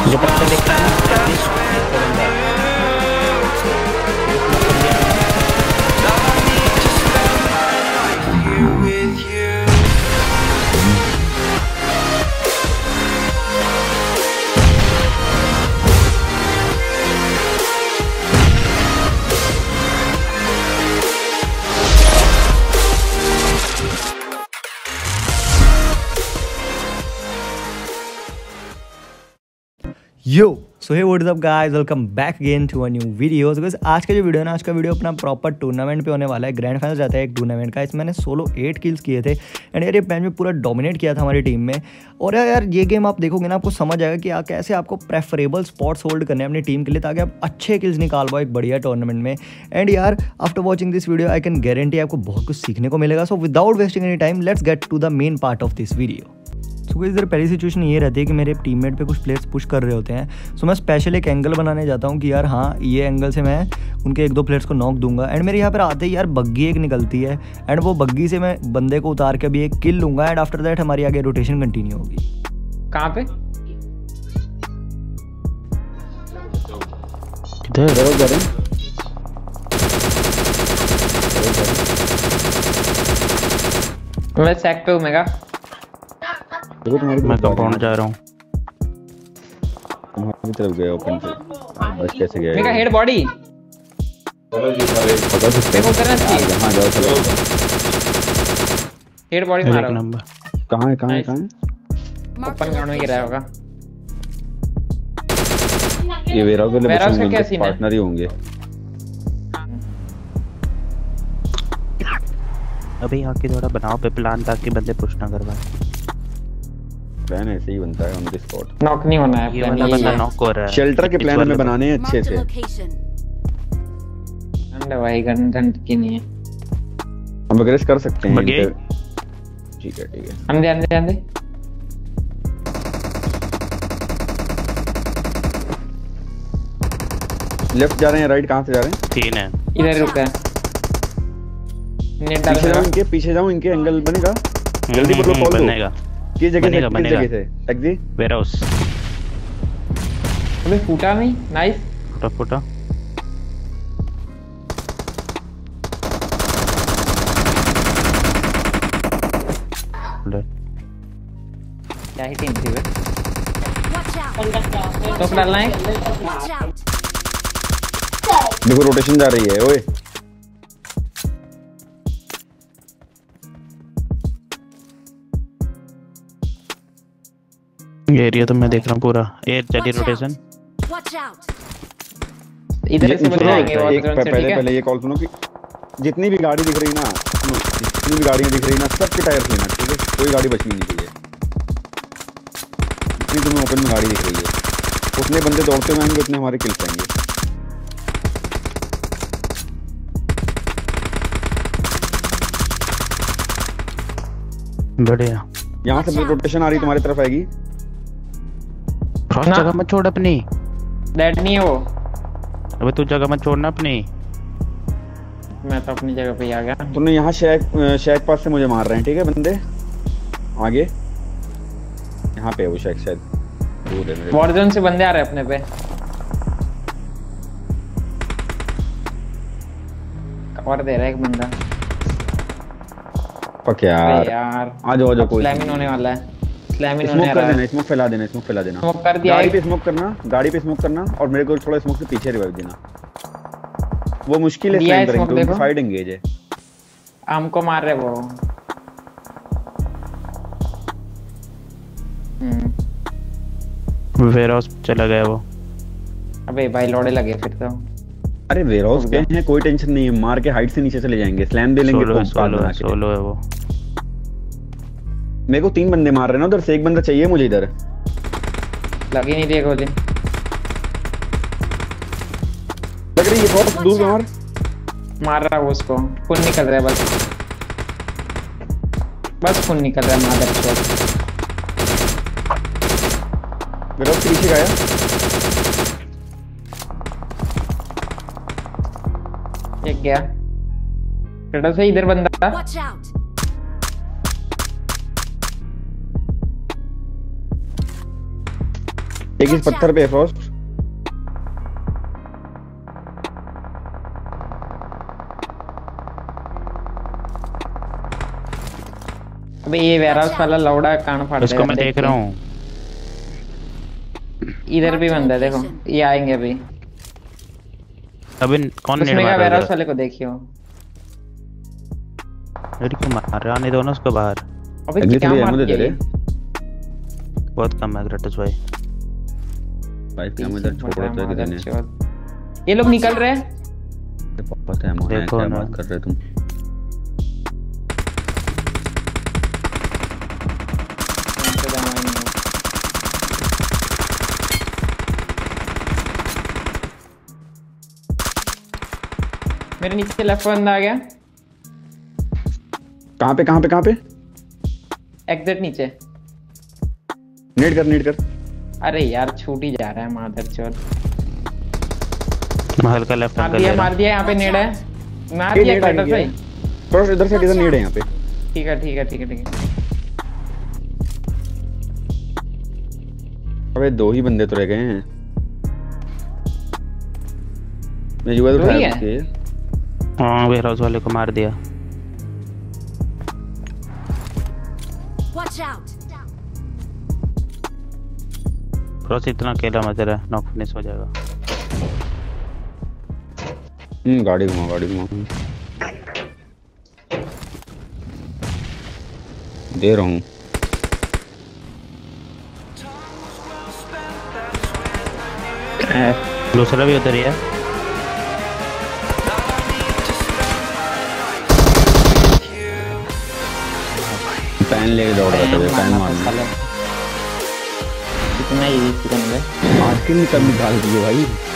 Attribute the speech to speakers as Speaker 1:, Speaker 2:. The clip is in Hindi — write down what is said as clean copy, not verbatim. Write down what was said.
Speaker 1: जो पत्थर दिख रहा है
Speaker 2: yo so hey what is up guys, welcome back again to a new video. तो आज का जो वीडियो है ना, आज का वीडियो अपना प्रॉपर टूर्नामेंट पे होने वाला है। ग्रैंड फाइनल जाता है एक टूर्नामेंट का। इसमें मैंने सोलो 8 किल्स किए थे एंड यार ये मैच में पूरा डोमिनेट किया था हमारी टीम में। और यार ये गेम आप देखोगे ना, आपको समझ आएगा कि कैसे आपको प्रेफरेबल स्पॉट्स होल्ड करने हैं अपनी टीम के लिए, ताकि आप अच्छे किल्स निकाल पाओ एक बढ़िया टूर्नामेंट में। एंड यार after watching this video I can guarantee आपको बहुत कुछ सीखने को मिलेगा। So without wasting any time let's get to the main part of this video. So इधर पहली सिचुएशन ये रहती है कि मेरे टीममेट पे कुछ प्लेयर्स पुश कर रहे होते हैं। सो मैं स्पेशल एक एंगल बनाने जाता हूँ कि यार हाँ, ये एंगल से मैं उनके 1-2 प्लेयर्स को नॉक दूंगा। एंड मेरे यहाँ पर आते ही यार बग्गी एक निकलती है एंड वो बग्गी से मैं बंदे को उतार के अभी एक किल लूँगा एंड आफ्टर दैट हमारी आगे रोटेशन कंटिन्यू होगी।
Speaker 1: कहाँ पे? मैं सैक पे हूँ मेगा।
Speaker 3: मैं कंपाउंड जा रहा हूँ।
Speaker 4: तुम्हारी तरफ गया ओपन पे, बस कैसे गया?
Speaker 1: Mega head body.
Speaker 4: चलो जी सारे पकड़ सकते हैं।
Speaker 1: देखो करना चाहिए।
Speaker 4: हां जाओ चलो।
Speaker 1: हेड बॉडी मारो।
Speaker 3: एक नंबर।
Speaker 4: कहां है कहां है कहां है?
Speaker 1: ओपन ग्राउंड में गिरा होगा।
Speaker 4: ये वेराउस वाले
Speaker 1: वेराउस का
Speaker 4: बच्चे
Speaker 1: क्या सीन है?
Speaker 4: पार्टनर ही होंगे।
Speaker 3: अभी आके थोड़ा बनाओ पे प्लान ताकि बंदे पुश ना करवाए।
Speaker 4: प्लान ऐसे ही बनता है ऑन द स्पॉट।
Speaker 1: नॉक नहीं होना है।
Speaker 3: ये वाला बंदा नॉक हो रहा है।
Speaker 4: शेल्टर के प्लान में बनाने हैं अच्छे से।
Speaker 1: अंडर भाई गन की नहीं है।
Speaker 4: हम अग्रेस कर सकते हैं।
Speaker 3: बगे।
Speaker 4: ठीक है ठीक है।
Speaker 1: अंदे
Speaker 4: लेफ्ट जा रहे हैं, राइट कहां से जा रहे हैं?
Speaker 3: 3 है।
Speaker 1: इधर रुका है। नेट डाल
Speaker 4: पीछे जाओ इनके, पीछे जाओ इनके, एंगल बनेगा। जल्दी बोलो कॉल दो।
Speaker 3: बनेगा।
Speaker 4: किस जगह से?
Speaker 3: बनेगा।
Speaker 4: किस जगह से? Taxi
Speaker 3: warehouse.
Speaker 1: अबे फूटा नहीं। नाइस।
Speaker 3: फुटा
Speaker 1: क्या ही टीम थी वे। तो डालना है।
Speaker 4: देखो रोटेशन जा रही है। ओए
Speaker 3: ये एरिया तो मैं देख रहा हूँ पूरा। एयर चली रोटेशन।
Speaker 1: इधर से बच जाएंगे और
Speaker 4: एक पहले ये कॉल सुनो कि जितनी भी गाड़ी दिख रही ना, जितनी भी गाड़ियां दिख रही ना, सबके टायर लेना, ठीक है? कोई गाड़ी बचनी नहीं चाहिए। जितनी तुम्हें ओपन में गाड़ी दिख रही है, उतने बंदे दौड़ते हुए आएंगे, उतने हमारे किल्स आएंगे।
Speaker 3: बढ़िया।
Speaker 4: यहाँ से रोटेशन आ रही तुम्हारी तरफ आएगी।
Speaker 3: क्रॉस जगह मत छोड़ अपनी।
Speaker 1: डेड नहीं है वो।
Speaker 3: अबे तू जगह मत छोड़ना अपनी।
Speaker 1: मैं तो अपनी जगह पे ही आ गया।
Speaker 4: तुमने यहाँ शैक पास से मुझे मार रहे हैं, ठीक है बंदे? आगे यहाँ पे है वो शैक, शायद दूर है मेरे।
Speaker 1: वॉरजोन से बंदे आ रहे हैं अपने पे। कवर दे रहा है एक बंदा।
Speaker 4: पक यार। आ जाओ कोई।
Speaker 1: स्लैमिंग होने वाला है। स्लैमिंग होने
Speaker 4: स्मोक कर देना, स्मोक फैला देना, स्मोक फैला देना।
Speaker 1: स्मोक कर दिया।
Speaker 4: गाड़ी पे स्मोक करना, गाड़ी पे स्मोक करना और मेरे को थोड़ा स्मोक से पीछे रिवाइव देना। वो मुश्किल है स्नाइपर करेंगे, फाइट एंगेज है।
Speaker 1: हमको मार रहे वो।
Speaker 3: वेयरहाउस चला गया वो।
Speaker 1: अबे भाई लौड़े लगे फिर तो।
Speaker 4: अरे वेयरहाउस पे हैं, कोई टेंशन नहीं है। मार के हाइट से नीचे चले जाएंगे, स्लैम दे लेंगे।
Speaker 3: सोलो है वो।
Speaker 4: मेरे को 3 बंदे मार रहे हैं ना उधर से। एक बंदा चाहिए मुझे इधर।
Speaker 1: लग ही नहीं रही गोली।
Speaker 4: लग रही है बहुत दूर।
Speaker 1: मार रहा है वो उसको। खून निकल रहा है बस खून निकल रहा है। मादर चोद।
Speaker 4: मेरा पीछे गया।
Speaker 1: एक गया। टटा से इधर बंदा।
Speaker 4: एक इस पत्थर पे है फ्रॉस्ट।
Speaker 1: अबे ये वेयरहाउस वाला लौड़ा कान फाड़
Speaker 3: उसको मैं देख रहा हूँ।
Speaker 1: इधर भी बंदा है, देखो ये आएंगे अभी।
Speaker 3: अभी कौन नेड
Speaker 1: उसमें
Speaker 3: मार
Speaker 1: का
Speaker 3: रहा
Speaker 1: वेयरहाउस
Speaker 3: है?
Speaker 1: वाले को देखियो।
Speaker 3: अरे क्यों मार रहा है? आने दो ना उसको बाहर।
Speaker 1: अबे
Speaker 4: एग्जिट
Speaker 1: क्या
Speaker 4: भी है
Speaker 1: मार
Speaker 4: मुझे
Speaker 1: दिया
Speaker 4: तेरे।
Speaker 1: ये?
Speaker 3: बहुत कम है ग्रेटस भाई।
Speaker 4: भाई क्या मुझे छोड़ तो किधर ने।
Speaker 1: ये लोग निकल रहे हैं।
Speaker 4: पता है मोहन
Speaker 3: देखो
Speaker 4: क्या
Speaker 3: ना।
Speaker 4: बात कर रहे तुम।
Speaker 1: मेरे नीचे लेफ्ट बंदा आ गया।
Speaker 4: कहाँ पे कहाँ पे कहाँ पे?
Speaker 1: एग्जिट नीचे।
Speaker 4: नेट कर नेट कर।
Speaker 1: अरे यार छूट ही जा रहा है मादरचोद।
Speaker 3: मैं हल्का लेफ्ट
Speaker 1: मार
Speaker 3: हैंड
Speaker 1: दिया
Speaker 3: कर
Speaker 1: मार दिया, यहाँ पे नेड है। मार
Speaker 4: ये
Speaker 1: दिया
Speaker 4: नेट
Speaker 1: कटर
Speaker 4: आएंगे।
Speaker 1: भाई।
Speaker 4: फ्रॉस्ट इधर से किधर नेट है यहाँ पे।
Speaker 1: ठीक है ठीक है ठीक है ठीक है।
Speaker 4: अबे दो ही बंदे तो रह गए हैं। मैं युवा तो
Speaker 1: दो ही
Speaker 4: उठाया
Speaker 1: है?
Speaker 4: उसके।
Speaker 3: हाँ वेयरहाउस वाले को मार दिया।
Speaker 5: Watch out!
Speaker 3: क्रॉस इतना अकेला मत रहा, नॉक फिनिश हो जाएगा।
Speaker 4: गाड़ी घुमाओ गाड़ी घुमाओ। दे रहा हूँ।
Speaker 3: दूसरा भी उधर ही है।
Speaker 4: पैन लेके दौड़ रहा था वे, पैन मारना।
Speaker 1: इतना ही
Speaker 4: आखिर निकाल दिए भाई।